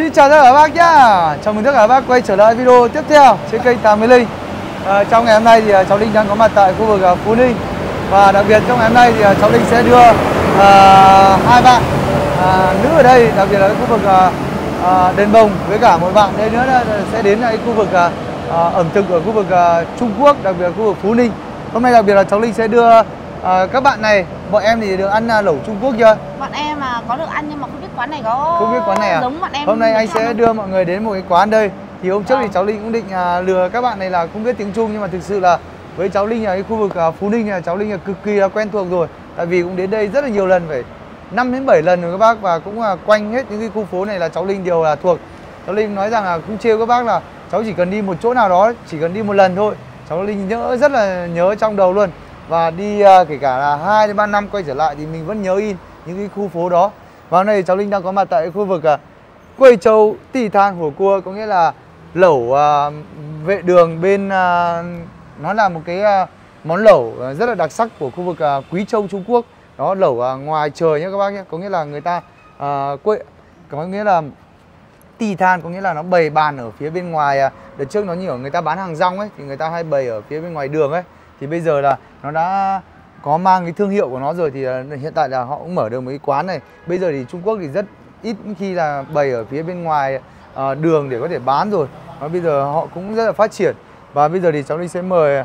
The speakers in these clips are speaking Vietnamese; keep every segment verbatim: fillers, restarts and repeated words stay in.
Xin chào tất cả các bác nhá. Chào mừng tất cả các bác quay trở lại video tiếp theo trên kênh Tám Mươi Linh. à, Trong ngày hôm nay thì cháu Linh đang có mặt tại khu vực Phú Ninh. Và đặc biệt trong ngày hôm nay thì cháu Linh sẽ đưa à, hai bạn à, nữ ở đây, đặc biệt là khu vực à, à, Đền Bồng, với cả một bạn đây nữa sẽ đến lại khu vực à, à, ẩm thực ở khu vực à, Trung Quốc, đặc biệt là khu vực Phú Ninh. Hôm nay đặc biệt là cháu Linh sẽ đưa à, các bạn này. Bọn em thì được ăn à, lẩu Trung Quốc chưa? Bọn em mà có được ăn nhưng mà không biết quán này có không biết quán này à? Giống bọn em. Hôm nay anh sẽ không? đưa mọi người đến một cái quán đây. Thì hôm trước à. thì cháu Linh cũng định à, lừa các bạn này là không biết tiếng Trung, nhưng mà thực sự là với cháu Linh ở cái khu vực à, Phú Ninh là cháu Linh là cực kỳ là quen thuộc rồi. Tại vì cũng đến đây rất là nhiều lần, phải năm đến bảy lần rồi các bác, và cũng là quanh hết những cái khu phố này là cháu Linh đều là thuộc. Cháu Linh nói rằng là cũng trêu các bác là cháu chỉ cần đi một chỗ nào đó, chỉ cần đi một lần thôi, cháu Linh nhớ rất là nhớ trong đầu luôn. Và đi uh, kể cả là hai đến ba năm quay trở lại thì mình vẫn nhớ in những cái khu phố đó. Và hôm nay cháu Linh đang có mặt tại khu vực uh, Quây Châu Tỉ Than Hổ Cua, có nghĩa là lẩu uh, vệ đường bên uh, nó là một cái uh, món lẩu uh, rất là đặc sắc của khu vực uh, Quý Châu Trung Quốc. Đó, lẩu uh, ngoài trời nhé các bác nhé, có nghĩa là người ta uh, quây, có nghĩa là Tỉ Than, có nghĩa là nó bày bàn ở phía bên ngoài. Uh, đợt trước nó như ở người ta bán hàng rong ấy thì người ta hay bày ở phía bên ngoài đường ấy, thì bây giờ là nó đã có mang cái thương hiệu của nó rồi, thì hiện tại là họ cũng mở được một cái quán này. Bây giờ thì Trung Quốc thì rất ít khi là bày ở phía bên ngoài uh, đường để có thể bán rồi. Và bây giờ họ cũng rất là phát triển. Và bây giờ thì cháu Linh sẽ mời uh,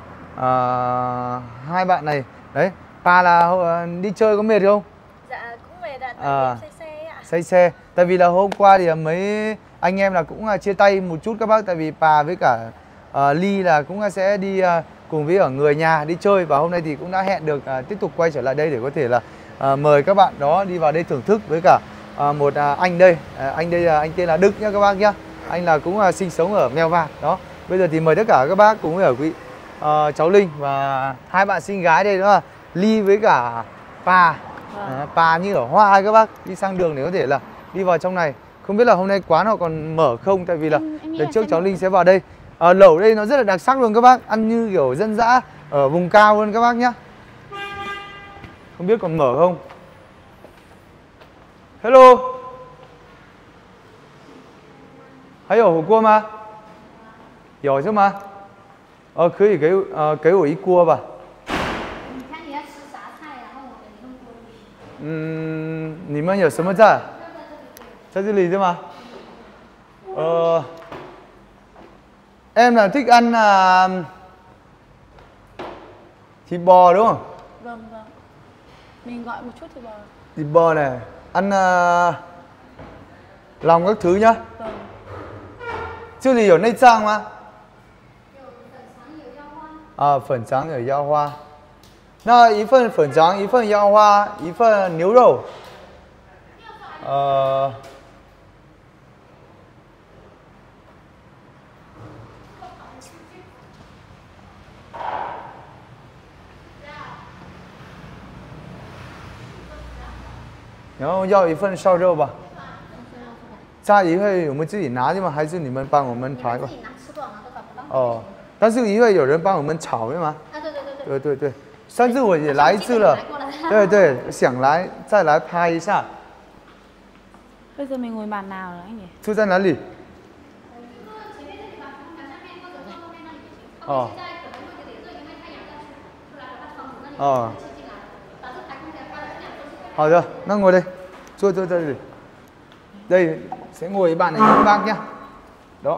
hai bạn này. Đấy, Pa là uh, đi chơi có mệt không? Dạ cũng mệt ạ, à, say xe ạ. Say xe. Tại vì là hôm qua thì mấy anh em là cũng uh, chia tay một chút các bác. Tại vì Pa với cả uh, Ly là cũng sẽ đi uh, cùng với ở người nhà đi chơi, và hôm nay thì cũng đã hẹn được uh, tiếp tục quay trở lại đây để có thể là uh, mời các bạn đó đi vào đây thưởng thức với cả uh, một uh, anh đây. Uh, anh đây là anh tên là Đức nhá các bác nhá. Anh là cũng uh, sinh sống ở Mèo Vạc đó. Bây giờ thì mời tất cả các bác cùng với ở quý uh, cháu Linh và hai bạn xinh gái đây, đó là Ly với cả Pa. Uh, Pa như ở Hoa các bác, đi sang đường để có thể là đi vào trong này. Không biết là hôm nay quán họ còn mở không, tại vì là đợt trước cháu Linh sẽ vào đây. À, lẩu đây nó rất là đặc sắc luôn các bác, ăn như kiểu dân dã ở vùng cao luôn các bác nhá. Không biết còn mở không. Hello. 还有火锅吗？有是吗？哦，可以给呃给我一锅吧。 你看你要吃啥菜，然后我给你弄锅底。 嗯，你们有什么菜？在这里对吗？呃。 Em là thích ăn là thịt bò đúng không? Vâng vâng. Mình gọi một chút thịt bò. Thịt bò này, ăn uh, lòng các thứ nhá. Vâng. 这里有内脏吗？有粉肠有腰花。啊，粉肠有腰花。那一份粉肠，一份腰花，一份牛肉。呃。 然后要一份烧肉吧。炸鱼会我们自己拿的吗？还是你们帮我们排吧？ 自己拿，吃多少拿多少，不浪费。 哦，但是鱼会有人帮我们炒的吗？ 啊，对对对对。 对对对，上次我也来一次了。对对，想来再来拍一下。 Bây giờ mình ngồi bàn nào rồi anh nhỉ? 住在哪里？哦。哦。 好的，那ngồi đây,坐坐đây. Đây sẽ ngồi với bạn này các bác nhá. Đó.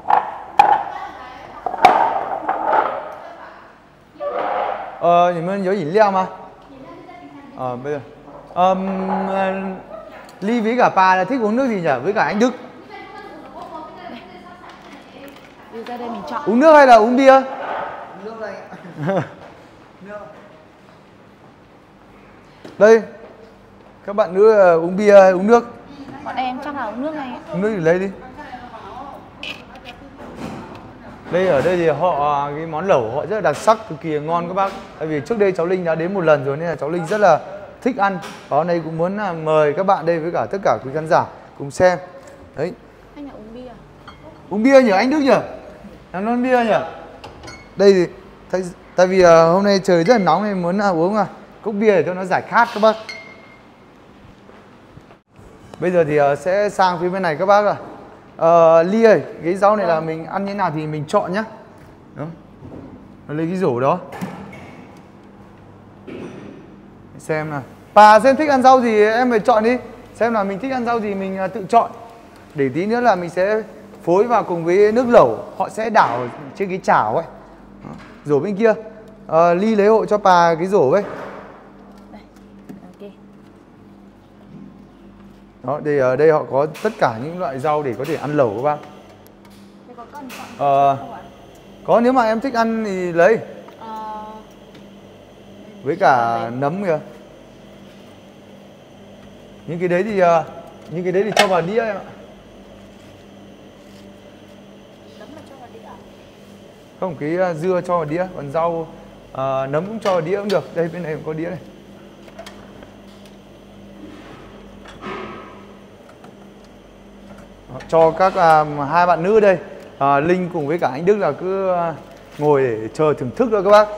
Ờ, 你们有饮料吗？ Ờ, bây giờ. Um, Ly với cả Pa là thích uống nước gì nhỉ? Với cả anh Đức. Đi ra đây mình chọn. Uống nước hay là uống bia? Nước đây. Đây. Các bạn nữ uh, uống bia hay uống nước? Bọn em chắc là uống nước này. Uống nước thì lấy đi. Đây ở đây thì họ cái món lẩu họ rất là đặc sắc, cực kỳ ngon các bác. Tại vì trước đây cháu Linh đã đến một lần rồi nên là cháu Linh rất là thích ăn. Và hôm nay cũng muốn uh, mời các bạn đây với cả tất cả quý khán giả cùng xem. Đấy. Anh là uống bia. Uống bia nhỉ anh Đức nhỉ? Làm non bia nhỉ? Đây thì tại, tại vì uh, hôm nay trời rất là nóng nên muốn uh, uống uh, cốc bia để cho nó giải khát các bác. Bây giờ thì uh, sẽ sang phía bên này các bác ạ. Ờ, Ly ơi, cái rau này là mình ăn như thế nào thì mình chọn nhá. Đó. Lấy cái rổ đó. Xem nào. Bà xem thích ăn rau gì em phải chọn đi. Xem là mình thích ăn rau gì mình tự chọn. Để tí nữa là mình sẽ phối vào cùng với nước lẩu. Họ sẽ đảo trên cái chảo ấy. Đó. Rổ bên kia. Ờ, Ly lấy hộ cho bà cái rổ ấy. Đây. Ok. Đó, đây ở đây họ có tất cả những loại rau để có thể ăn lẩu các bác. Đây có cần chọn Ờ, không ạ? có, nếu mà em thích ăn thì lấy. Ờ, Với cả nấm kìa. Những cái đấy thì uh, những cái đấy thì cho vào đĩa em ạ. nấm là cho vào đĩa à? Không, cái uh, dưa cho vào đĩa, còn rau uh, nấm cũng cho vào đĩa cũng được. Đây bên này cũng có đĩa này. Đó, cho các uh, hai bạn nữ đây, uh, Linh cùng với cả anh Đức là cứ uh, ngồi để chờ thưởng thức thôi các bác.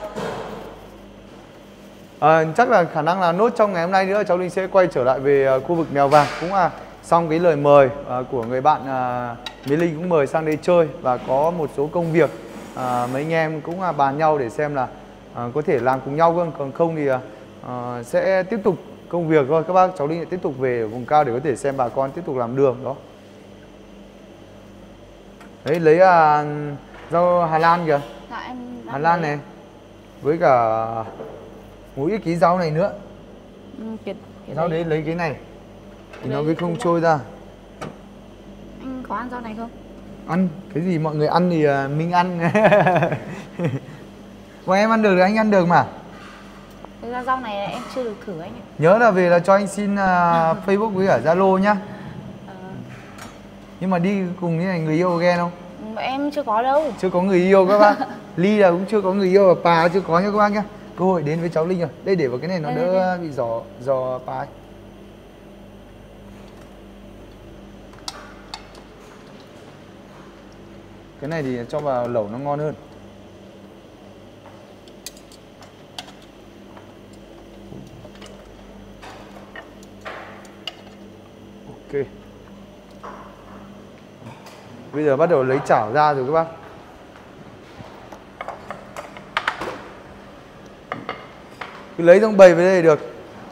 À, chắc là khả năng là nốt trong ngày hôm nay nữa cháu Linh sẽ quay trở lại về uh, khu vực Mèo Vạc. Cũng là xong cái lời mời uh, của người bạn uh, Mỹ Linh cũng mời sang đây chơi. Và có một số công việc uh, mấy anh em cũng uh, bàn nhau để xem là uh, có thể làm cùng nhau không. Còn không thì uh, sẽ tiếp tục công việc thôi các bác. Cháu Linh lại tiếp tục về ở vùng cao để có thể xem bà con tiếp tục làm đường đó. Đấy, lấy uh, rau Hà Lan kìa. Dạ, em Hà Lan này. Với cả mỗi ký rau này nữa. Ừ, cái, cái Rau đấy lấy cái này thì nó mới không trôi ra. Anh có ăn rau này không? Ăn, cái gì mọi người ăn thì uh, mình ăn. Mà em ăn được thì anh ăn được mà. Thực ra rau này em chưa được thử anh ạ. Nhớ là về là cho anh xin uh, Facebook với cả Zalo nhá. Ờ. Nhưng mà đi cùng như này người yêu ghen không? Em chưa có đâu. Chưa có người yêu các bác. Ly là cũng chưa có người yêu, và Pà chưa có nha các bác nhá. Cơ hội đến với cháu Linh rồi. Đây để vào cái này nó đây, đỡ đây. bị giò giò Pà ấy. Cái này thì cho vào lẩu nó ngon hơn. Ok. Bây giờ bắt đầu lấy chảo ra rồi các bác. Cứ lấy xong bày về đây được.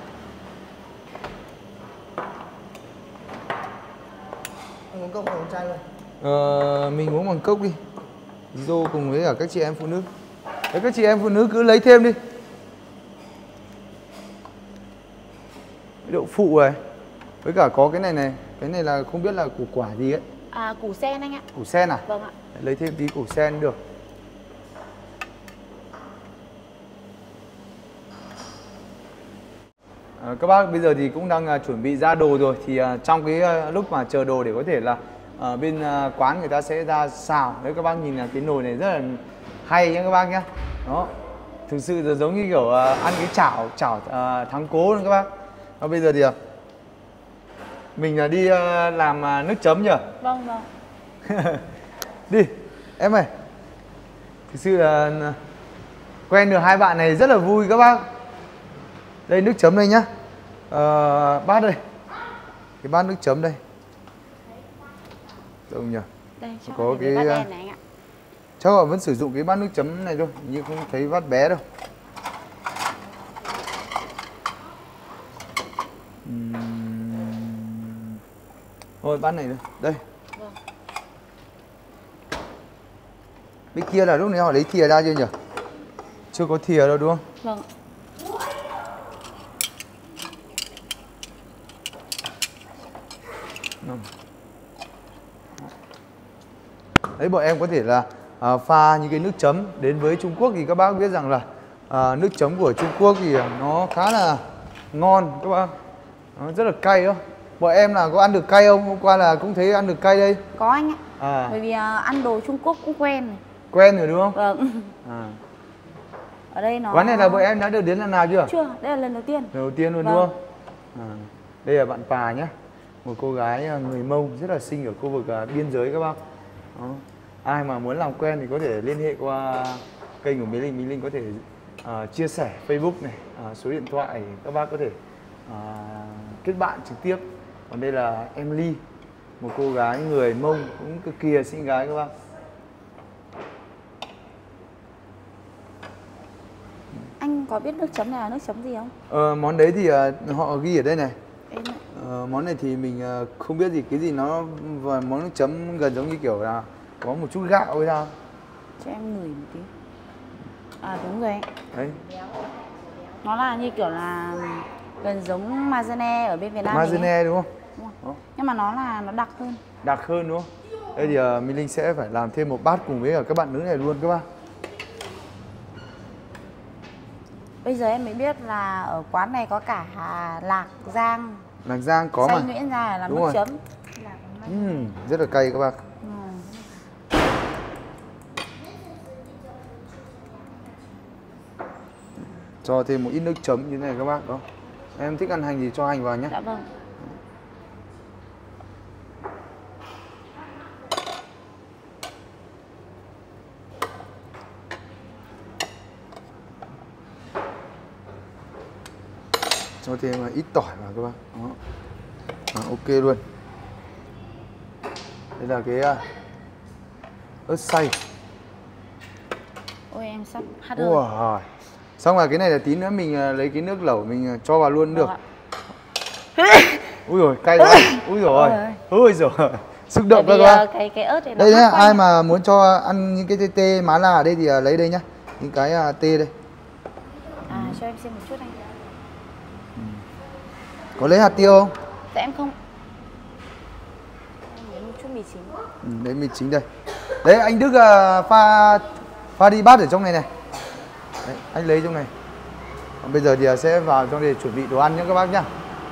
Anh uống cốc hay uống chai luôn? Ờ, mình uống bằng cốc đi. Dô cùng với cả các chị em phụ nữ. Đấy, các chị em phụ nữ cứ lấy thêm đi. Cái đậu phụ này. Với cả có cái này này. Cái này là không biết là củ quả gì ấy. À, củ sen anh ạ. Củ sen à? Vâng ạ. Lấy thêm tí củ sen được. À, các bác bây giờ thì cũng đang uh, chuẩn bị ra đồ rồi. Thì uh, trong cái uh, lúc mà chờ đồ để có thể là uh, bên uh, quán người ta sẽ ra xào. Đấy, các bác nhìn là cái nồi này rất là hay nhá các bác nhá. Đó. Thực sự là giống như kiểu uh, ăn cái chảo chảo uh, thắng cố luôn các bác. Và bây giờ thì uh, mình uh, đi uh, làm uh, nước chấm nhỉ? Vâng vâng. Đi em ơi. Thực sự là uh, quen được hai bạn này rất là vui các bác. Đây nước chấm đây nhá. Ờ, bát đây. Cái bát nước chấm đây. Đâu nhỉ? Đây, chắc có cái, cái bát uh, đen này anh ạ. Chắc họ vẫn sử dụng cái bát nước chấm này thôi, nhưng không thấy bát bé đâu. Uhm... Thôi bát này đây. Đây. Vâng. Bên kia là lúc này họ lấy thìa ra chưa nhỉ? Chưa có thìa đâu đúng không? Vâng. Đấy, bọn em có thể là à, pha những cái nước chấm. Đến với Trung Quốc thì các bác biết rằng là à, nước chấm của Trung Quốc thì nó khá là ngon các bác. Nó rất là cay đó. Bọn em là có ăn được cay không? Hôm qua là cũng thấy ăn được cay đây. Có anh ạ. À. Bởi vì uh, ăn đồ Trung Quốc cũng quen này. Quen rồi đúng không? Vâng. À. Ở đây nó... Quán này là bọn em đã được đến lần nào chưa? Chưa, đây là lần đầu tiên. Lần đầu tiên luôn Vâng. đúng không? À. Đây là bạn Pà nhé. Một cô gái người Mông rất là xinh ở khu vực uh, biên giới các bác. Đó. Ai mà muốn làm quen thì có thể liên hệ qua kênh của Mỹ Linh. Mỹ Linh có thể uh, chia sẻ Facebook này, uh, số điện thoại để các bác có thể uh, kết bạn trực tiếp. Còn đây là em Ly. Một cô gái người Mông cũng cực kỳ là xinh gái các bác. Anh có biết nước chấm này là nước chấm gì không? Ờ, món đấy thì uh, họ ghi ở đây này. Em ạ. Ờ, món này thì mình uh, không biết gì, cái gì nó và món nước chấm gần giống như kiểu là có một chút gạo hay sao. Cho em ngửi một tí. À đúng rồi. Đấy. Nó là như kiểu là gần giống Mazene ở bên Việt Nam mình ấy. Mazene đúng không? Đúng rồi. Nhưng mà nó là nó đặc hơn. Đặc hơn đúng không? Đây thì uh, Minh Linh sẽ phải làm thêm một bát cùng với cả các bạn nữ này luôn các bác. Bây giờ em mới biết là ở quán này có cả lạc rang. Lạc rang có xay mà. nhuyễn ra là làm Đúng nước rồi. chấm. Uhm, rất là cay các bác. Ừ. Cho thêm một ít nước chấm như thế này các bác đó. Em thích ăn hành thì cho hành vào nhé. Dạ vâng. Cho thêm ít tỏi vào các bác. Đó. À, ok luôn. Đây là cái uh, ớt xay. Ôi em sắp hát hơi. Wow. Xong rồi cái này là tí nữa mình uh, lấy cái nước lẩu mình uh, cho vào luôn được. Ui rồi cay quá. Ui rồi. Ui rồi. Xúc động Bởi vì, các bác. uh, cái cái ớt này nó Đây nhá, hot quá ai nhỉ? mà muốn cho ăn những cái tê tê má là ở đây thì uh, lấy đây nhá. Những cái uh, tê đây. À cho em xem một chút anh. Có lấy hạt tiêu không? Dạ em không. Em lấy một chút mì chính. Ừ, đấy mì chính đây. Đấy anh Đức uh, pha pha đi bát ở trong này này. Đấy, anh lấy trong này. Còn bây giờ thì uh, sẽ vào trong để chuẩn bị đồ ăn nhé các bác nhá.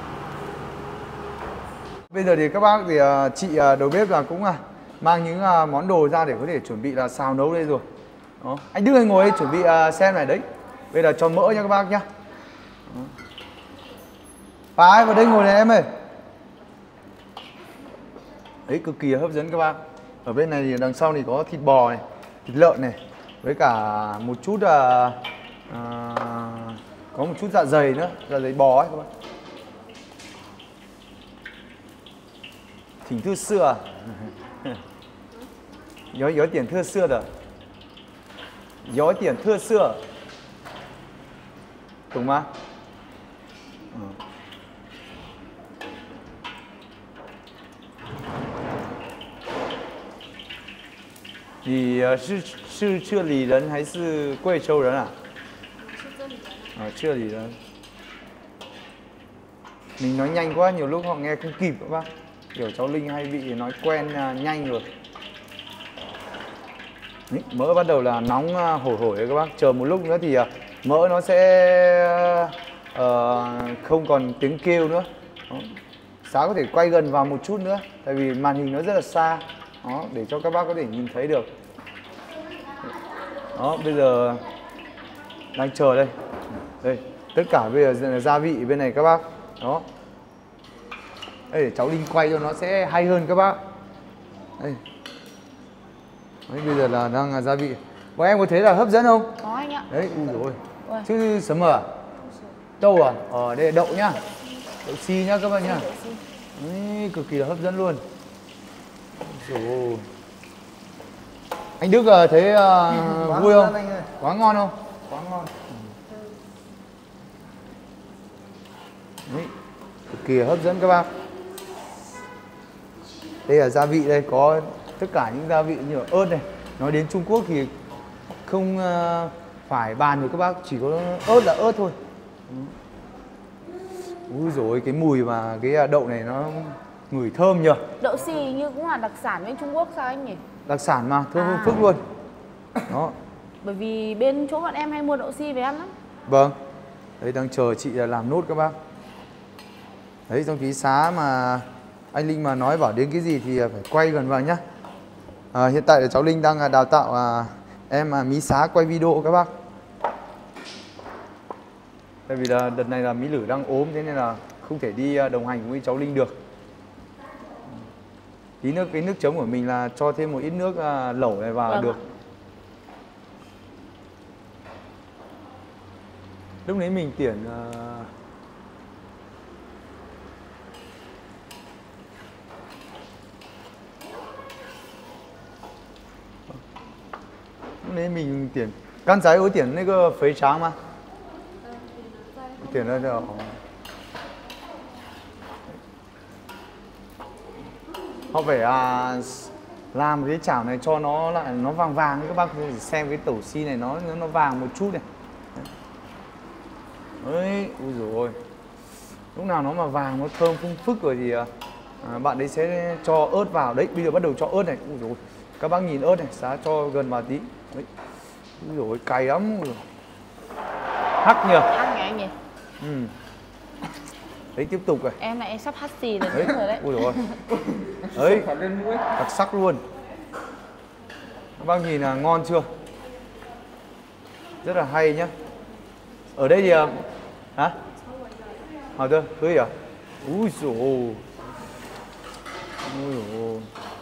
Bây giờ thì các bác thì uh, chị uh, đầu bếp là cũng uh, mang những uh, món đồ ra để có thể chuẩn bị là xào nấu đây rồi. Đó. Anh Đức anh ngồi đây chuẩn bị uh, xem này đấy. Bây giờ cho mỡ nha các bác nhá. Đó. Và ai vào đây ngồi này em ơi. Đấy cực kỳ hấp dẫn các bác. Ở bên này thì đằng sau thì có thịt bò này, thịt lợn này, với cả một chút à, à, có một chút dạ dày nữa, dạ dày bò ấy các bác. Thỉnh thư xưa. Có có tiền thưa xưa rồi. Có tiền thưa xưa. Đúng không? Ừ. Thì uh, 是是这里人还是贵州人啊？ 是这里的。 啊，这里人。Mình nói nhanh quá, nhiều lúc họ nghe không kịp các bác. Kiểu cháu Linh hay bị nói quen uh, nhanh rồi. Đấy, mỡ bắt đầu là nóng uh, hổi hổi đấy các bác. Chờ một lúc nữa thì uh, mỡ nó sẽ uh, không còn tiếng kêu nữa. Đó. Xá có thể quay gần vào một chút nữa, tại vì màn hình nó rất là xa. Đó, để cho các bác có thể nhìn thấy được. Đó, bây giờ đang chờ đây. Đây, tất cả bây giờ là gia vị bên này các bác. Đó. Đây, để cháu Linh quay cho nó sẽ hay hơn các bác. Đây. Đấy, bây giờ là đang là gia vị. Bọn em có thấy là hấp dẫn không? Có anh ạ. Đấy, ui dồi ôi. Ui. Chứ sấm à? Đậu à? Ờ, đây là đậu nhá. Đậu xi nhá các bác nhá. Đấy, cực kỳ là hấp dẫn luôn. Rồi. Anh Đức uh, thấy uh, vui không? Quá ngon không? Quá ngon. Đấy, cực kỳ hấp dẫn các bác. Đây là gia vị đây, có tất cả những gia vị như ớt này. Nói đến Trung Quốc thì không uh, phải bàn rồi các bác, chỉ có ớt là ớt thôi. Úi dồi, cái mùi mà cái đậu này nó ngửi thơm nhờ. Đậu xì như cũng là đặc sản bên Trung Quốc sao anh nhỉ? Đặc sản mà, thơm À. phức luôn. Đó. Bởi vì bên chỗ bọn em hay mua đậu xì về ăn lắm. Vâng. Đấy đang chờ chị làm nốt các bác. Đấy trong ký xá mà anh Linh mà nói bảo đến cái gì thì phải quay gần vào nhá. À, hiện tại là cháu Linh đang đào tạo à, em à, mí xá quay video các bác. Tại vì là đợt này là Mỹ Lử đang ốm, thế nên là không thể đi đồng hành với cháu Linh được. Tí nước cái nước chấm của mình là cho thêm một ít nước à, lẩu này vào là Vâng được. ạ. Lúc đấy mình tiển uh... 那mình点刚才我点那个肥肠吗？点了就。Họ phải à, làm cái chảo này cho nó lại nó vàng vàng, các bác có thể xem cái tẩu xi này nó nó vàng một chút này. Đấy, ui dồi ôi. Lúc nào nó mà vàng nó thơm phun phức rồi thì à, bạn ấy sẽ cho ớt vào. Đấy, bây giờ bắt đầu cho ớt này. Ui dồi ôi. Các bác nhìn ớt này, xá cho gần vào tí. Đấy. Ui dồi ôi, cay lắm. Ui dồi. Hắc nhờ. Hắc nhỉ anh nhỉ? Ừ. Đấy, tiếp tục rồi. Em này em sắp hắt xì rồi đấy. Rồi đấy. Ui dồi ôi. Đấy, đặc sắc luôn. Các bác nhìn là ngon chưa? Rất là hay nhá. Ở đây thì hả? Hỏi tôi, cưới à? Úi dồi ôi. Ui dồi ôi.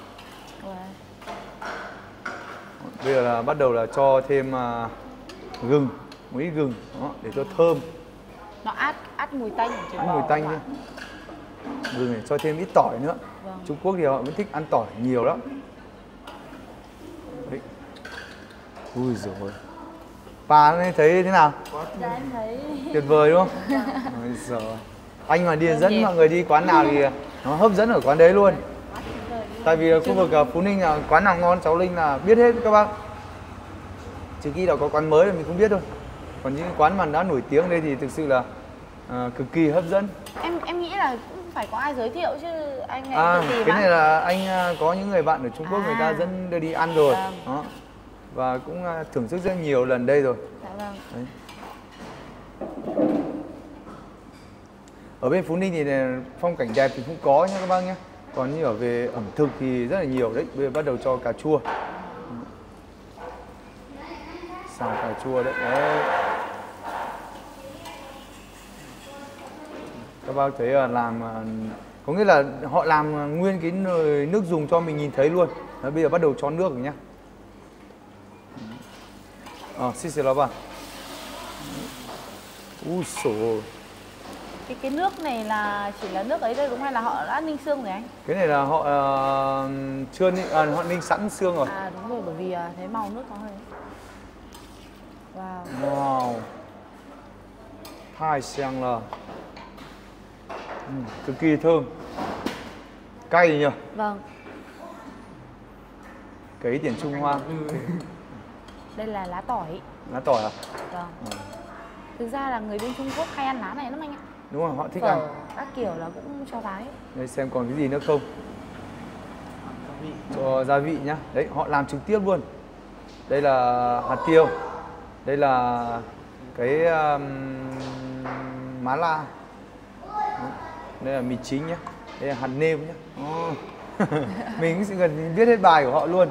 Bây giờ là bắt đầu là cho thêm uh, gừng, một ít gừng đó, để cho thơm. Nó át át mùi tanh. Át mùi tanh đi. Gừng này cho thêm ít tỏi nữa. Vâng. Trung Quốc thì họ vẫn thích ăn tỏi nhiều lắm. Đấy. Ui dồi ôi. Bà thấy thế nào? Dạ em thấy tuyệt vời đúng không? Ôi giời. Anh mà đi dẫn mọi người đi quán nào thì nó hấp dẫn ở quán đấy luôn. Tại vì khu vực Phú Ninh là quán nào ngon cháu Linh là biết hết các bác. Trừ khi là có quán mới thì mình không biết thôi. Còn những quán mà đã nổi tiếng đây thì thực sự là à, cực kỳ hấp dẫn. Em em nghĩ là cũng phải có ai giới thiệu chứ anh này À, tự tìm cái á. này là anh có những người bạn ở Trung Quốc À. người ta dẫn đưa đi ăn rồi. Vâng. Đó. Và cũng thưởng thức rất nhiều lần đây rồi. Dạ vâng. Đấy. Ở bên Phú Ninh thì phong cảnh đẹp thì cũng có nha các bác nhé. Còn như ở về ẩm thực thì rất là nhiều đấy. Bây giờ bắt đầu cho cà chua. Xào cà chua đấy. Đấy. Các bác thấy là làm, có nghĩa là họ làm nguyên cái nồi nước dùng cho mình nhìn thấy luôn. Đấy, bây giờ bắt đầu cho nước rồi nhá. Ờ, xí xì nó vào. Ui xổ. Cái cái nước này là chỉ là nước ấy thôi đúng không? Hay là họ đã ninh xương rồi anh? Cái này là họ uh, chưa ninh, à, họ ninh sẵn xương rồi. À đúng rồi, bởi vì uh, thấy màu nước có hơi. Wow. Wow.太香了. Ừ, cực kỳ thơm. Cay nhỉ? Vâng. Cái tiền Trung Hoa. Đây là lá tỏi. Lá tỏi à? Vâng. Ừ. Thực ra là người bên Trung Quốc hay ăn lá này lắm anh ạ. Đúng rồi, họ thích Phở, ăn. các kiểu là cũng cho vào ấy. Đây xem còn cái gì nữa không? Cho gia vị nhá. Đấy, họ làm trực tiếp luôn. Đây là hạt tiêu. Đây là cái um, má la. Đây là mì chính nhá. Đây là hạt nêm nhá. Oh. Mình cũng sẽ gần biết hết bài của họ luôn.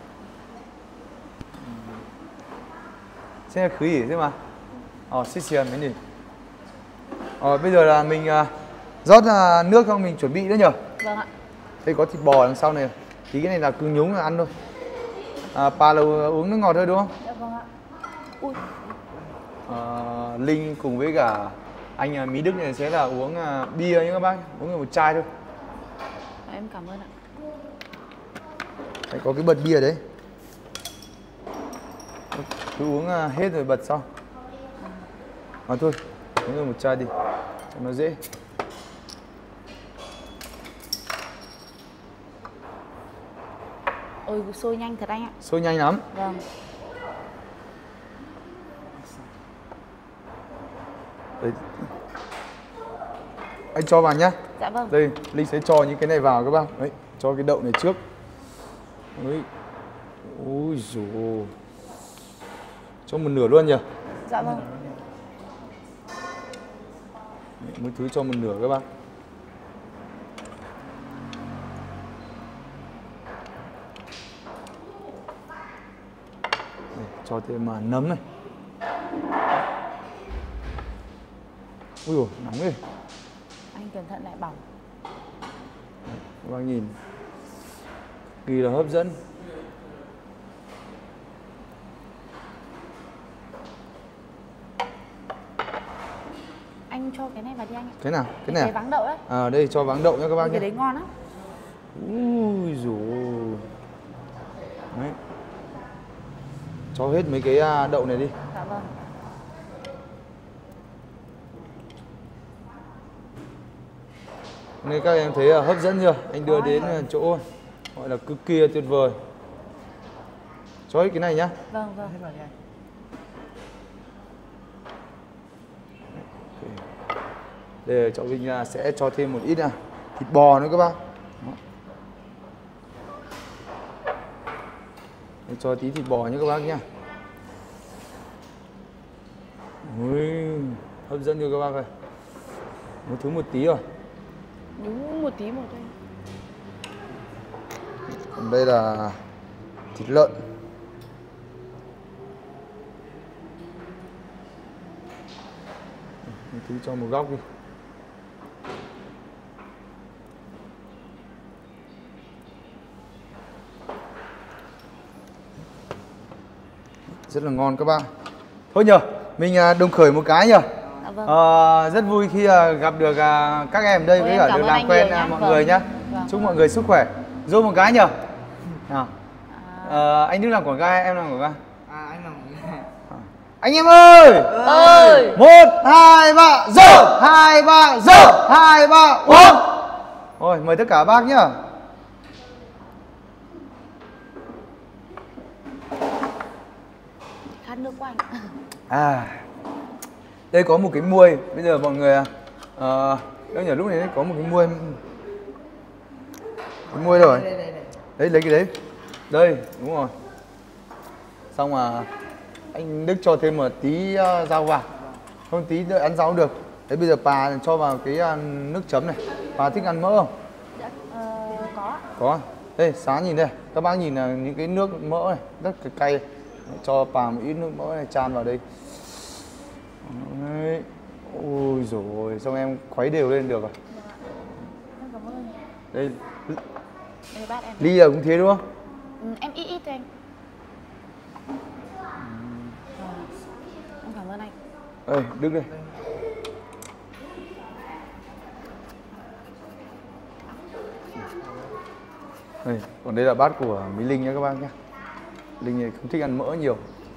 Xem khứ ỉ thế mà. Ờ, xích xiên mấy nhỉ. Ờ, bây giờ là mình uh, rót uh, nước không, mình chuẩn bị nữa nhở. Vâng ạ. Đây có thịt bò đằng sau này. Tí cái này là cứ nhúng là ăn thôi. À, bà là uống nước ngọt thôi đúng không? Dạ vâng ạ. Ui. À, Linh cùng với cả anh uh, Mỹ Đức này sẽ là uống uh, bia nhé các bác. Uống một chai thôi. Em cảm ơn ạ. Đây, có cái bật bia đấy. Cứ uống uh, hết rồi bật sau. À thôi, uống một chai đi cho nó dễ. Ôi sôi nhanh thật anh ạ. Sôi nhanh lắm. Vâng. Đấy. Anh cho vào nhá. Dạ vâng. Đây, Linh sẽ cho những cái này vào các bác. Đấy, cho cái đậu này trước. Đấy. Ôi dồi ôi. Cho một nửa luôn nhỉ? Dạ vâng. Đấy, mỗi thứ cho một nửa các bác. Đây, cho thêm mà nấm này. Ui dồi, nóng ghê. Anh cẩn thận lại bỏng. Các bác nhìn kỳ là hấp dẫn. Anh cho cái này vào đi anh ạ. Cái nào? Cái Cái này này à? váng đậu đấy. À đây cho váng đậu nha các bác nhé. Cái đấy ngon lắm. Ui dồi ôi. Đấy. cho hết mấy cái à, đậu này đi. Dạ vâng. Nên các em thấy là hấp dẫn chưa? Anh đưa Có, đến vâng. chỗ gọi là cực kỳ tuyệt vời. Cho hết cái này nhá. Vâng vâng. Đây là cháu Vinh sẽ cho thêm một ít à, thịt bò nữa các bác. Đây, cho tí thịt bò nhé các bác nhá. Ui, hấp dẫn như các bác ơi. Một thứ một tí rồi. Đúng một tí một thôi. Còn đây là thịt lợn. Một tí cho một góc đi. Rất là ngon các bác. Thôi nhờ, mình à, đồng khởi một cái nhờ. Dạ vâng. À, rất vui khi à, gặp được à, các em đây. Ôi, với em cả cảm được ơn làm anh quen nhiều à, nhá. mọi Vâng. người nhá. Vâng. Chúc mọi người sức khỏe. Dô một cái nhờ. À. À, anh Đức làm quảng cáo, em làm quảng cáo. À, anh làm À. Anh em ơi! Ơi! Một, hai, ba, dơ! Hai, ba, dơ! Hai, ba, bốn! Rồi, mời tất cả các bác nhá. Khát nước của anh. À, đây có một cái muôi. Bây giờ mọi người, à, đâu nhỉ, lúc này có một cái muôi. Cái muôi rồi. đây, đây, đây. Đấy, lấy cái đấy. Đây, đúng rồi. Xong mà anh Đức cho thêm một tí uh, rau vào. Không tí nữa ăn rau cũng được. Đấy, bây giờ bà cho vào cái uh, nước chấm này. Bà thích ăn mỡ không? Dạ, ờ, có. Có. Đây, sáng nhìn đây. Các bác nhìn là những cái nước mỡ này, rất là cay. Cho bà một ít nước mỡ này chan vào đây. Đấy. Ôi dồi ôi, xong em khuấy đều lên được rồi. Em cảm ơn. Đây, Đây bát em. ly là cũng thế đúng không? Ừ, em ít ít thôi anh. Vâng. Em cảm ơn anh. Đây, Đức đây. Đây, còn đây là bát của Mỹ Linh nhé các bác nhé. Linh này không thích ăn mỡ nhiều.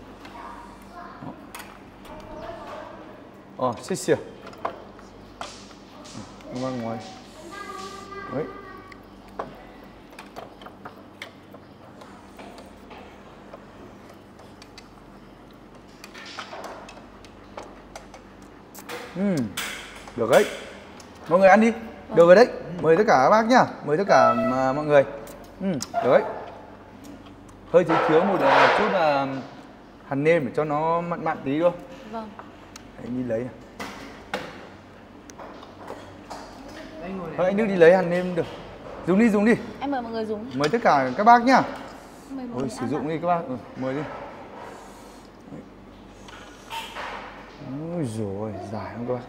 Ồ, xích xìa. Các bác ngoài. Đấy. Uhm, được đấy. Mọi người ăn đi. Được rồi đấy. Mời tất cả các bác nhá. Mời tất cả mà, mọi người. Uhm, được đấy. Hơi thiếu thiếu một uh, chút là uh, hạt nêm để cho nó mặn mặn tí thôi. Vâng. Đấy, đi lấy. Đây, ngồi Thôi anh Đức đi lấy hạt nêm được. Dùng đi, dùng đi. Em mời mọi người dùng. Mời tất cả các bác nhá. Mời mọi Ôi, người sử ăn dụng ạ. đi các bác. Ừ, mời đi. Ôi dồi, dài không các bác.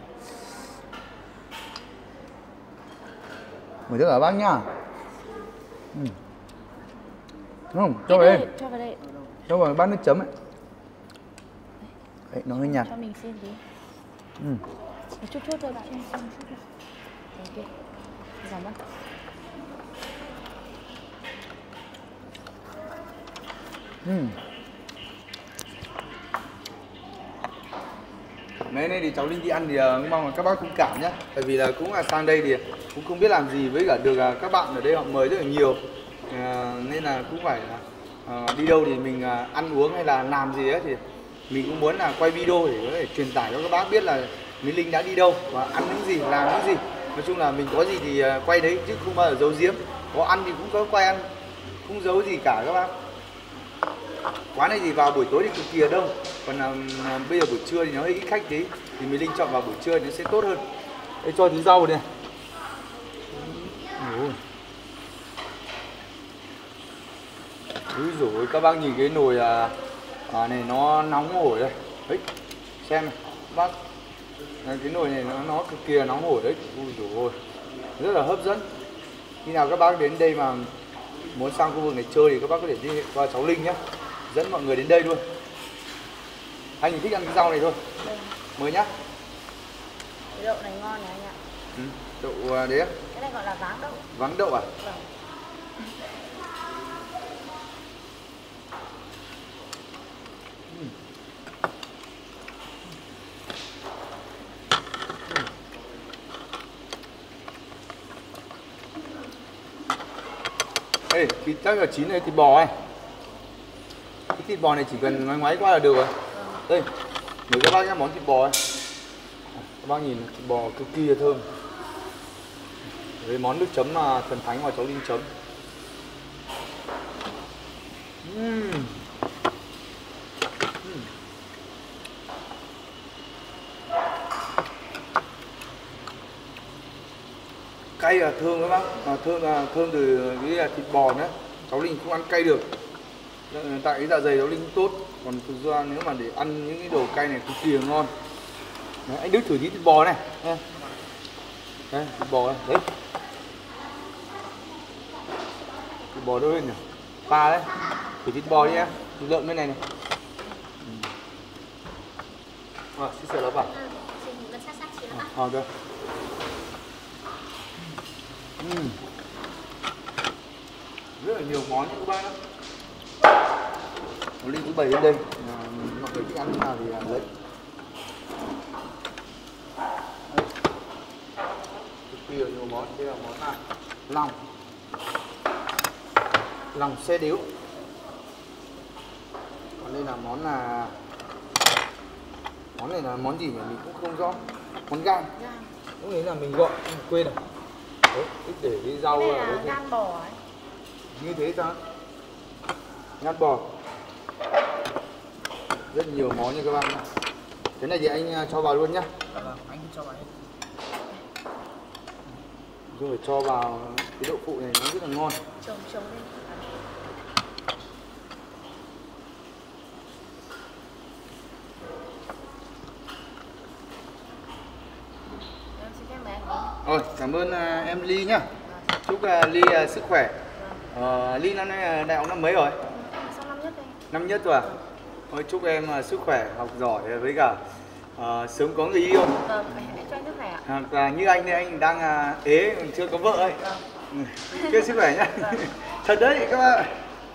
Mời tất cả các bác nhá. Ừ. Đúng không? Cho Ít vào đây. thôi, cho vào đây. Cho vào bát nước chấm ấy. Đấy, nó hơi nhạt. Cho mình xin tí. Ừ. Một chút chút thôi bạn. Xin, xin chút thôi. Ok. Cảm ơn. Ừ. Mấy nay thì cháu Linh đi ăn thì uh, mong là các bác thông cảm nhé. Tại vì là cũng là sang đây thì cũng không biết làm gì với cả được uh, các bạn ở đây họ mời rất là nhiều. Uh, nên là cũng phải uh, đi đâu thì mình uh, ăn uống hay là làm gì ấy thì mình cũng muốn là quay video để có thể truyền tải cho các bác biết là Mỹ Linh đã đi đâu và ăn những gì, làm những gì. Nói chung là mình có gì thì uh, quay đấy chứ không bao giờ giấu giếm. Có ăn thì cũng có quay ăn, không giấu gì cả các bác. Quán này thì vào buổi tối thì cực kỳ là đông. Còn là, là bây giờ buổi trưa thì nó hơi ít khách tí. Thì Mỹ Linh chọn vào buổi trưa thì nó sẽ tốt hơn. Đây cho tí rau này. Ôi. Úi dồi ôi, các bác nhìn cái nồi à, à, này nó nóng hổi đây. Đấy, xem này, các bác. Cái nồi này nó, nó cực kỳ là nóng hổi đấy. Ui dồi ôi, rất là hấp dẫn. Khi nào các bác đến đây mà muốn sang khu vực này chơi thì các bác có thể liên hệ qua cháu Linh nhé. Dẫn mọi người đến đây luôn. Anh thì thích ăn cái rau này thôi. Đây. Mời nhá. Cái đậu này ngon này anh ạ. Ừ, đậu à, đấy á. Cái này gọi là váng đậu. Váng đậu à? Vâng. Ê, thịt chắc là chín này, thịt bò này. Cái thịt bò này chỉ cần ngoái ngoái qua là được rồi. Đây, mời các bác nhá, món thịt bò này. Các bác nhìn thịt bò cực kỳ là thơm. Với món nước chấm mà thần thánh mà cháu Linh chấm. Uhm. Uhm. Cay là thơm các bác, à, thơm là thơm từ cái là thịt bò nữa. Cháu Linh không ăn cay được. Tại cái dạ dày cháu Linh cũng tốt. Còn thực ra nếu mà để ăn những cái đồ cay này cực kỳ là ngon. Đấy, anh Đức thử tí thịt bò này. Đây, thịt bò này. Đấy. Thịt bò đâu lên nhỉ? Ba đấy. Thử thịt bò đi em. Thịt lợn bên này này. À, xin sửa lớp à? Ờ, được. Uhm. Rất là nhiều món nha các bác. Linh cũng bày lên đây. À, mọi người thích ăn thế nào thì làm lấy. Cực kỳ nhiều món. Đây là món nào? Lòng. Lòng xe điếu. Còn đây là món là món này là món gì nhỉ? Mình cũng không rõ. Món gan. Lúc đấy là mình gọi mình quên rồi. Đấy, ít để cái rau đây ở là đây. gan bò ấy. Như thế sao? Gan bò. Rất nhiều món nha các bạn. Cái này thì anh cho vào luôn nhá. Vâng, anh cứ cho vào hết. Rồi cho vào cái đậu phụ này nó rất là ngon. Trồng trồng lên. Em xin phép mời anh. Rồi, cảm ơn uh, em Ly nhá. Chúc uh, Ly uh, sức khỏe. Uh, Ly năm nay đại học năm mấy rồi? Sao năm nhất đây? Năm nhất rồi à? Thôi chúc em uh, sức khỏe, học giỏi với cả uh, sớm có người yêu. Vâng, hãy cho anh nước này ạ. Hoặc là như anh thì anh đang uh, ế, còn chưa có vợ ấy. Vâng. Chúc sức khỏe nhá. Vâng. Thật đấy các bạn.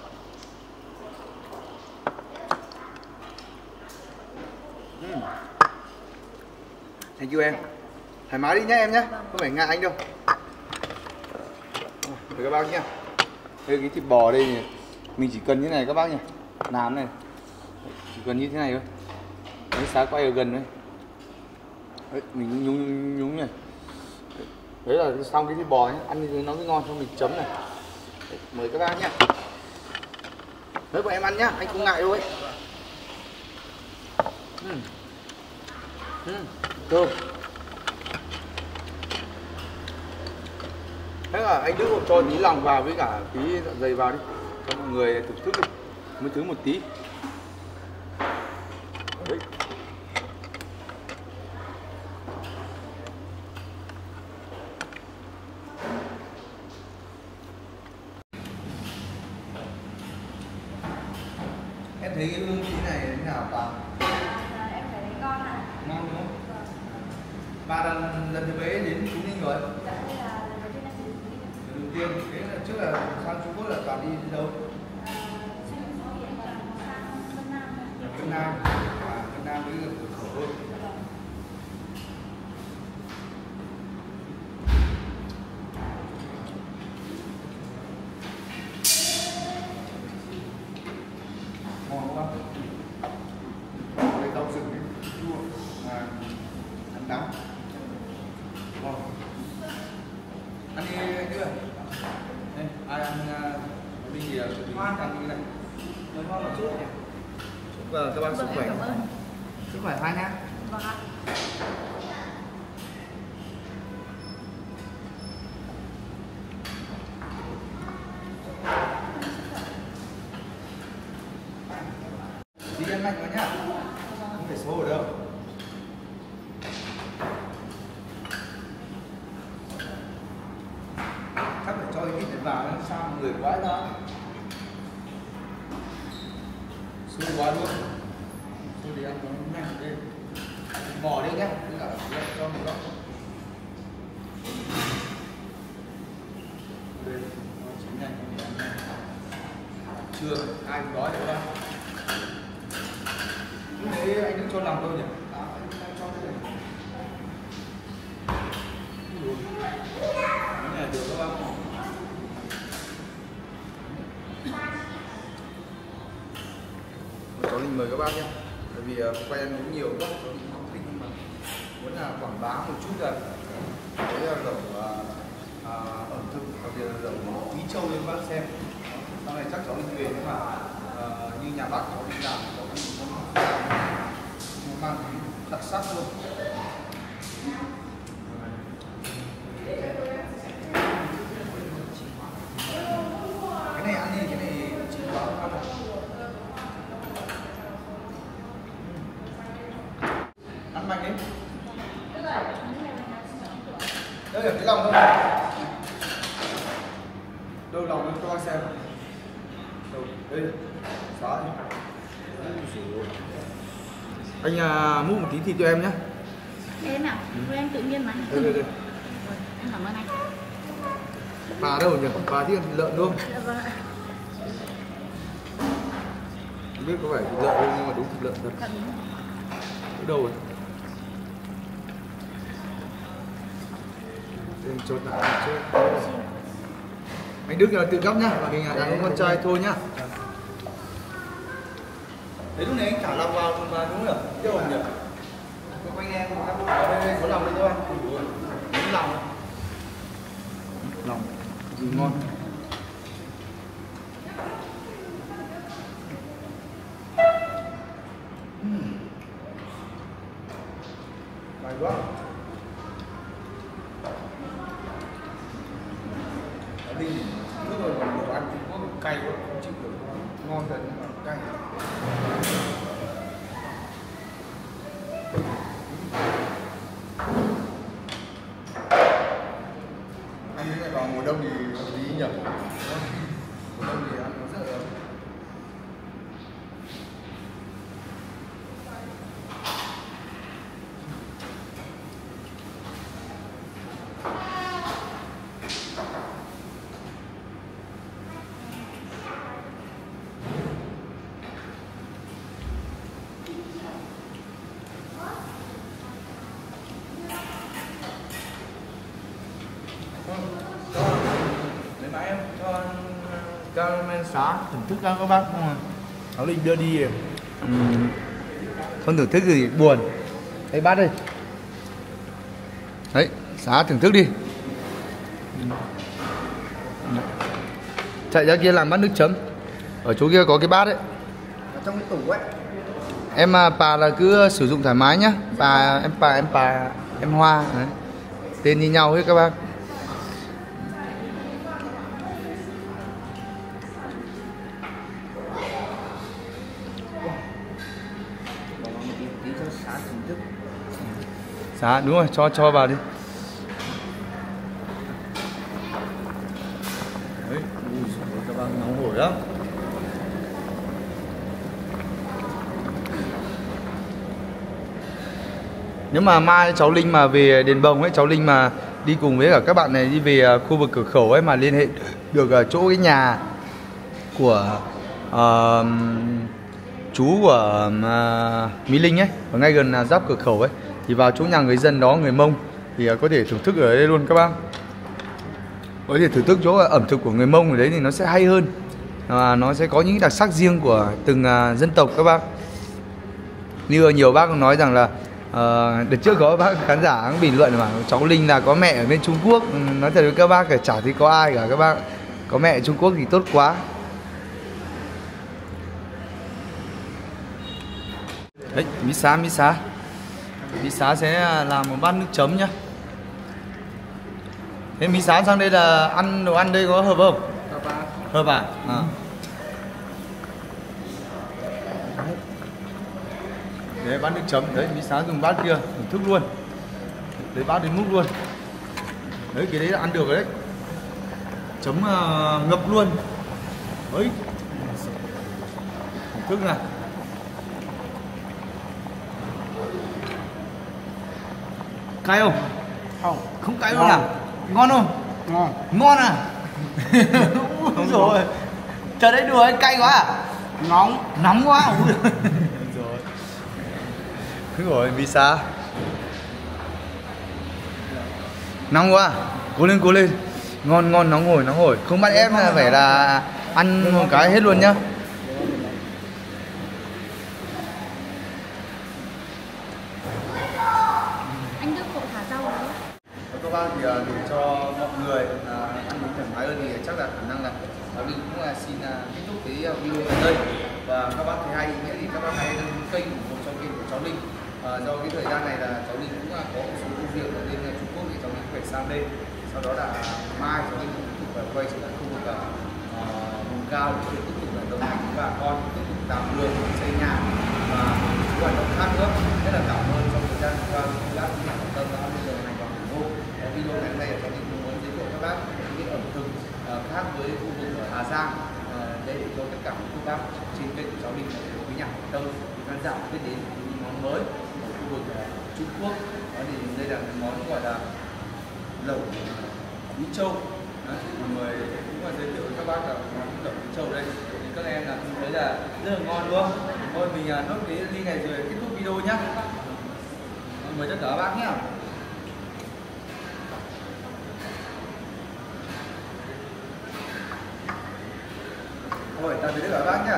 uhm. Thank you em. Thoải mái đi nhá em nhá, không phải ngại anh đâu. Mời các bác nhá. Đây cái thịt bò đây này. Mình chỉ cần như này các bác nhỉ. Làm này. Chỉ cần như thế này thôi. Đấy, xá quay ở gần đấy. Đấy, mình nhúng nhúng nhúng này. Đấy là xong cái thịt bò nhé. Ăn như thế nó mới ngon, xong mình chấm này. Đấy, mời các bác nhá. Đấy bọn em ăn nhá, anh không ngại đâu ấy. uhm. Uhm, thơm. Thế là anh Đức cho tí lòng vào với cả tí dạ dày vào đi. Cho mọi người thưởng thức đi. Mới thứ một tí. Đấy. Em thấy cái hương vị này thế nào bà? À, em phải thấy ngon ạ. Ngon đúng không? Bà lần lần thứ mấy đến Phú Ninh rồi? Dạ, đây là lần đầu tiên em đến Phú Ninh. Lần đầu tiên, thế là trước là sang Trung Quốc là toàn đi đến đâu? À, sang Trung Quốc hiện toàn sang Vân Nam thôi. Vân Nam, à, Vân Nam với là cửa khẩu thôi. Ngon không? Đây rau rừng ấy, chua, à, ăn đắng. Ngon. Ăn đi anh chưa? Đây, ai ăn uh, đi gì à? Ăn cái này. Nó ngon một chút nhỉ? Chúc uh, các bác sức khỏe. Cảm ơn. Sức khỏe hai nhá. Vâng ạ. Đi ăn mạnh vào nhá. Không phải xấu ở đâu. Chắc phải cho cái thịt vào nó sao người quá đó. Xui quá luôn. Xui thì ăn nó nhanh đây. Bò đi nhá. Cứ cả cho một góc. Đây, nó chín nhanh cho mình ăn. Chưa, ai cũng đói được đâu. Lúc đấy anh Đức cho lòng đâu nhỉ? À, anh đang cho đây này. Cái này được các bác không? các bác nhé. Bởi vì uh, quay ăn uống nhiều quá, cháu Linh không thích, nhưng mà muốn là quảng bá một chút là cái lẩu uh, uh, ẩm thực, đặc biệt là lẩu Quý Châu cho các bác xem. Sau này chắc cháu Linh về, nhưng mà uh, như nhà bác cháu Linh làm, cháu Linh cũng không mang đặc sắc luôn. Cái này ăn đi, cái này chỉ quá ăn rồi. Ăn mạnh đi. Đây là cái lòng đâu? Đâu lòng cho anh xem. Đâu, đây. Đó. Anh à, múc một tí thịt cho em nhé. Thế nào? Với em tự nhiên mà. Đây, đây, đây. Em cảm ơn anh. Bà đâu nhỉ? Bà thích ăn thịt lợn đúng không? Dạ vâng ạ. Không biết có phải thịt lợn không, nhưng mà đúng thịt lợn thật. Dạ đúng. Ở đâu rồi? Em chốt lại, chốt. Anh Đức là tự gấp nhá, mình là đàn ông con trai thôi nhá. Thế lúc này anh thả lòng vào mà đúng rồi, đâu rồi nhỉ? Có quanh em, ở đây, đây có lòng đây thôi anh. Đúng lòng. Lòng, gì ngon. Mày quá. Ở đi, cứ rồi còn đồ ăn Trung Quốc cay quá, không chịu được. Ngon thật nhưng mà cay. Ăn cái này vào mùa đông thì hợp lý nhỉ? Mùa đông thì ăn nó rất là ấm. Lấy máy em cho caramel xá thưởng thức các các bác không? Cháu Linh đưa đi. Ừ. Không thưởng thức gì buồn. Đấy bác ơi. Đấy, xá thưởng thức đi. Chạy ra kia làm bát nước chấm. Ở chỗ kia có cái bát đấy. Ở trong cái tủ ấy. Em bà là cứ sử dụng thoải mái nhá. Bà em bà em bà em Hoa đấy. Tên như nhau hết các bác. Xá đúng rồi, cho cho vào đi. Đấy, các bạn nóng hổi lắm. Nếu mà mai cháu Linh mà về Đền Bồng ấy, cháu Linh mà đi cùng với cả các bạn này đi về khu vực cửa khẩu ấy mà liên hệ được ở chỗ cái nhà của uh, chú của uh, Mỹ Linh ấy, ở ngay gần uh, giáp cửa khẩu ấy, thì vào chỗ nhà người dân đó, người Mông, thì uh, có thể thưởng thức ở đây luôn các bác. Có thể thưởng thức chỗ ẩm thực của người Mông ở đấy thì nó sẽ hay hơn, và nó sẽ có những đặc sắc riêng của từng uh, dân tộc các bác. Như nhiều bác nói rằng là uh, đợt trước có bác khán giả cũng bình luận mà cháu Linh là có mẹ ở bên Trung Quốc. Nói thật với các bác là chả thấy có ai cả các bác. Có mẹ ở Trung Quốc thì tốt quá. Đấy, mí xá, mí xá. Mí xá sẽ làm một bát nước chấm nhá. Thế mí xá sang đây là ăn đồ ăn đây có hợp không? Hợp à? Hợp à? À. Đấy, bát nước chấm. Đấy, mí xá dùng bát kia, thưởng thức luôn. Lấy bát đến múc luôn. Đấy, cái đấy là ăn được rồi đấy. Chấm uh, ngập luôn. Đấy. Thưởng thức này. Cay không? Không. Không cay luôn à? Ngon không? Ngon. Ngon à? Ôi rồi. Trời đấy đùa anh, cay quá à? Nóng. Nóng quá. Ôi rồi. Cứ rồi, vì sao? Nóng quá. Cố lên, cố lên. Ngon, ngon, nóng hổi, nóng hổi. Không bắt em là phải là ăn một cái hết luôn nhá. bác thì uh, để cho mọi người uh, ăn uống thoải mái hơn thì chắc là khả năng là cháu Linh cũng là xin uh, kết thúc cái video ở đây. Và các bác thấy hay ý nghĩa thì các bác hãy đăng ký kênh ủng hộ cho kênh của cháu Linh. Uh, do cái thời gian này là cháu Linh cũng uh, có một số công việc ở bên Trung Quốc thì cháu Linh phải sang đây. Sau đó là mai cháu Linh cũng tiếp tục uh, quay trở lại khu vực uh, vùng cao để tiếp tục là đồng hành với bà con, tiếp tục làm đường, xây nhà và những hoạt động khác nữa. Rất là cảm ơn trong thời gian qua đã quan tâm đã bây giờ hành ủng hộ. Video ngày hôm nay cháu Linh muốn giới thiệu các bác những cái ẩm thực uh, khác với khu vực ở Hà Giang uh, để cho tất cả các bác trên kênh của cháu Linh của cái nhà Quảng Đông thì khán giả biết đến những món mới ở khu vực uh, Trung Quốc. Đó thì đây là món gọi là lẩu Quý Châu. Đó, thì mọi người cũng là giới thiệu với các bác là món lẩu Quý Châu đây. Thì các em là cũng thấy là rất là ngon đúng không? Thôi mình uh, nốt cái link này rồi kết thúc video nhé. Mời tất cả các bác nhé. Rồi, tạm biệt tất cả các bác nhé.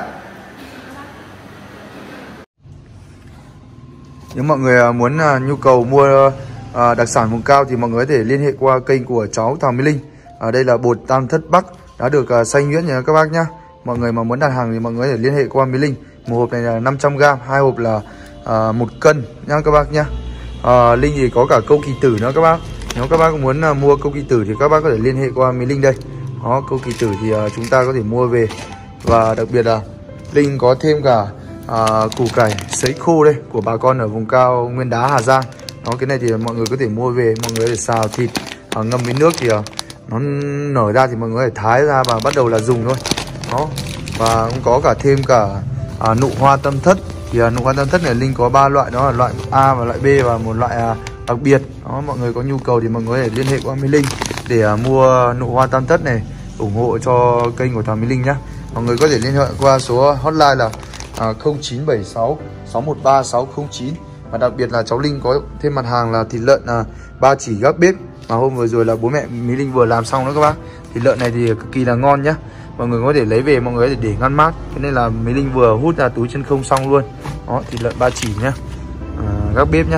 Nếu mọi người muốn uh, nhu cầu mua uh, đặc sản vùng cao thì mọi người có thể liên hệ qua kênh của cháu Thảo Mỹ Linh. Ở đây là bột Tam Thất Bắc đã được uh, xay nhuyễn nha các bác nhé. Mọi người mà muốn đặt hàng thì mọi người có thể liên hệ qua Mỹ Linh. Một hộp này là năm trăm gam, hai hộp là uh, một cân nha các bác nhé. Uh, Linh thì có cả câu kỳ tử nữa các bác. Nếu các bác muốn uh, mua câu kỳ tử thì các bác có thể liên hệ qua Mỹ Linh đây. Đó, câu kỳ tử thì uh, chúng ta có thể mua về. Và đặc biệt là Linh có thêm cả uh, củ cải sấy khô đây của bà con ở vùng cao Nguyên Đá Hà Giang. Đó, cái này thì mọi người có thể mua về, mọi người để xào thịt uh, ngâm với nước thì uh, nó nở ra thì mọi người có thể thái ra và bắt đầu là dùng thôi. Đó, và cũng có cả thêm cả uh, nụ hoa Tam Thất. Thì uh, nụ hoa Tam Thất này Linh có ba loại, đó là loại A và loại B và một loại uh, đặc biệt. Đó, mọi người có nhu cầu thì mọi người có thể liên hệ qua Mỹ Linh để uh, mua nụ hoa Tam Thất này, ủng hộ cho kênh của Thảo Mỹ Linh nhé. Mọi người có thể liên hệ qua số hotline là uh, không chín bảy sáu sáu một ba sáu không chín. Và đặc biệt là cháu Linh có thêm mặt hàng là thịt lợn uh, ba chỉ gác bếp mà hôm vừa rồi là bố mẹ Mỹ Linh vừa làm xong đó các bác. Thịt lợn này thì cực kỳ là ngon nhá. Mọi người có thể lấy về, mọi người có thể để ngăn mát. Thế nên là Mỹ Linh vừa hút ra túi chân không xong luôn. Đó, thịt lợn ba chỉ nhá, uh, gác bếp nhá.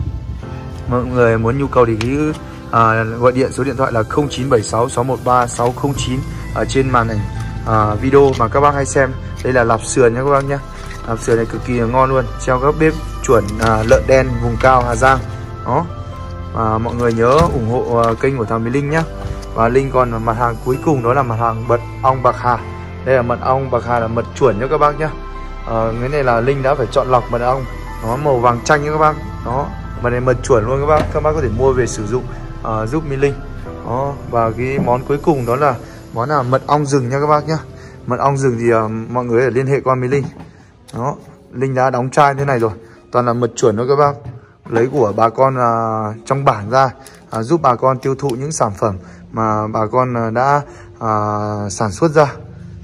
Mọi người muốn nhu cầu thì cứ uh, gọi điện số điện thoại là không chín bảy sáu sáu một ba sáu không chín ở trên màn ảnh uh, video mà các bác hay xem. Đây là lạp sườn nhá các bác nhá. Lạp sườn này cực kỳ là ngon luôn, treo gác bếp chuẩn uh, lợn đen vùng cao Hà Giang. Đó, và mọi người nhớ ủng hộ uh, kênh của Thảo Mỹ Linh nhá. Và Linh còn mặt hàng cuối cùng đó là mặt hàng mật ong bạc hà. Đây là mật ong bạc hà là mật chuẩn nhá các bác nhá. Uh, cái này là Linh đã phải chọn lọc mật ong, nó màu vàng chanh nhá các bác. Đó, mật này mật chuẩn luôn các bác. Các bác có thể mua về sử dụng uh, giúp Mỹ Linh. Đó, và cái món cuối cùng đó là món là mật ong rừng nha các bác nhá. Mật ong rừng thì uh, mọi người phải liên hệ qua Mỹ Linh. Đó, Linh đã đóng chai thế này rồi, toàn là mật chuẩn thôi các bác. Lấy của bà con uh, trong bản ra, uh, giúp bà con tiêu thụ những sản phẩm mà bà con uh, đã uh, sản xuất ra.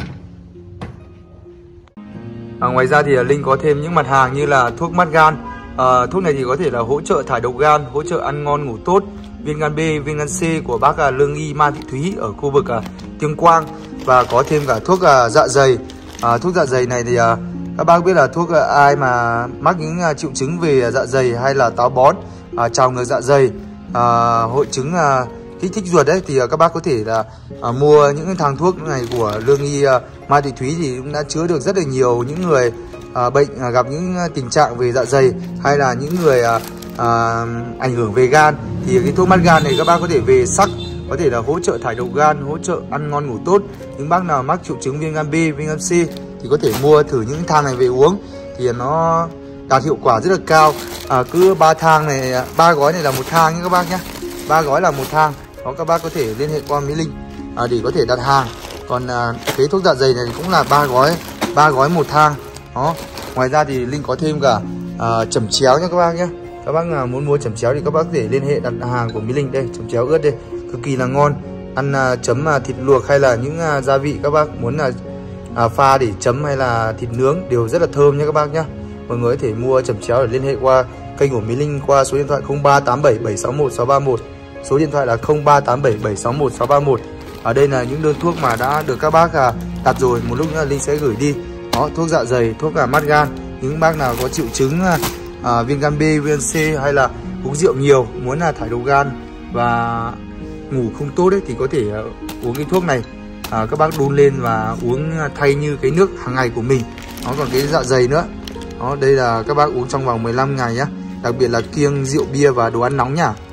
À, ngoài ra thì uh, Linh có thêm những mặt hàng như là thuốc mắt gan. Uh, thuốc này thì có thể là hỗ trợ thải độc gan, hỗ trợ ăn ngon ngủ tốt, viên gan B, viên gan C của bác uh, Lương Y Ma Thị Thúy ở khu vực uh, Tuyên Quang. Và có thêm cả thuốc uh, dạ dày. uh, Thuốc dạ dày này thì uh, các bác biết là thuốc uh, ai mà mắc những uh, triệu chứng về dạ dày hay là táo bón, uh, trào ngược dạ dày, uh, hội chứng uh, kích thích ruột đấy thì uh, các bác có thể là uh, mua những thang thuốc này của Lương Y uh, Ma Thị Thúy thì cũng đã chữa được rất là nhiều những người uh, bệnh uh, gặp những uh, tình trạng về dạ dày hay là những người uh, uh, ảnh hưởng về gan. Thì cái thuốc mắt gan này các bác có thể về sắc, có thể là hỗ trợ thải độc gan, hỗ trợ ăn ngon ngủ tốt. Những bác nào mắc triệu chứng viêm gan B, viêm gan C thì có thể mua thử những thang này về uống thì nó đạt hiệu quả rất là cao. À, cứ ba thang này, ba gói này là một thang nhé các bác nhé. Ba gói là một thang. Đó, các bác có thể liên hệ qua Mỹ Linh à, để có thể đặt hàng. Còn à, cái thuốc dạ dày này cũng là ba gói, ba gói một thang. Đó. Ngoài ra thì Linh có thêm cả à, chẩm chéo nhé các bác nhé. Các bác nào muốn mua chẩm chéo thì các bác có thể liên hệ đặt hàng của Mỹ Linh đây, chẩm chéo ướt đây, cực kỳ là ngon. Ăn à, chấm à, thịt luộc hay là những à, gia vị các bác muốn là à, pha để chấm hay là thịt nướng đều rất là thơm nhé các bác nhé. Mọi người có thể mua chẩm chéo để liên hệ qua kênh của Mỹ Linh qua số điện thoại không ba tám bảy bảy sáu một sáu ba một. Số điện thoại là không ba tám bảy bảy sáu một sáu ba một. Ở đây là những đơn thuốc mà đã được các bác à, đặt rồi, một lúc nữa Linh sẽ gửi đi. Đó, thuốc dạ dày, thuốc à, mắt gan. Những bác nào có triệu chứng à, à, viêm gan B, viêm gan C hay là uống rượu nhiều, muốn là thải độc gan và ngủ không tốt đấy thì có thể uống cái thuốc này. À, các bác đun lên và uống thay như cái nước hàng ngày của mình. Nó còn cái dạ dày nữa. Đó, đây là các bác uống trong vòng mười lăm ngày nhé. Đặc biệt là kiêng rượu bia và đồ ăn nóng nhá.